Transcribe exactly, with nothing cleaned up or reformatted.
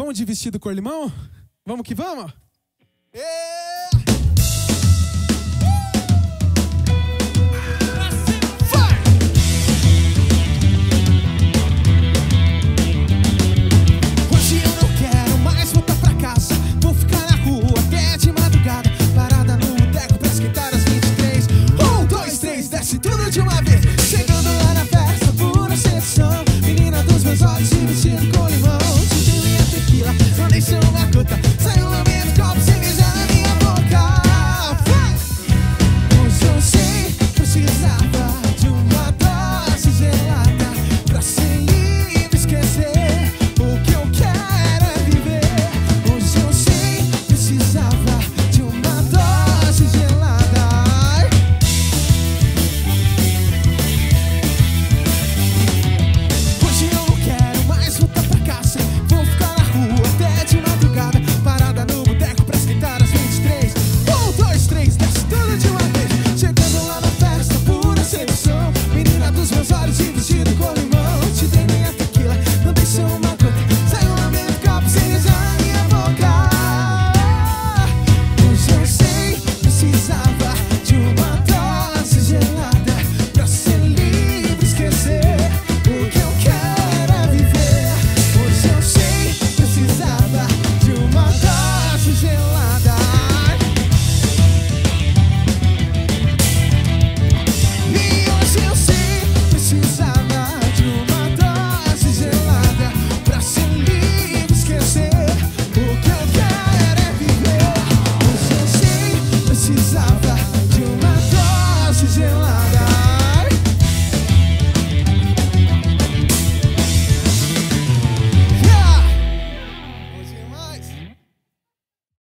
Vamos de vestido cor limão? Vamos que vamos? É... Hoje eu não quero mais voltar pra casa. Vou ficar na rua até de madrugada, parada no boteco pra esquentar as vinte e três. Um, dois, três, desce tudo de uma vez.